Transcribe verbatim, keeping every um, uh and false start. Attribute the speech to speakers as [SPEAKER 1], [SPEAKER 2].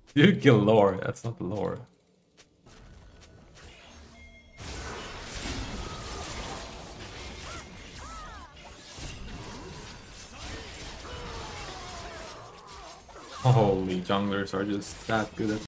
[SPEAKER 1] You kill lore. That's not lore. Holy junglers are just that good at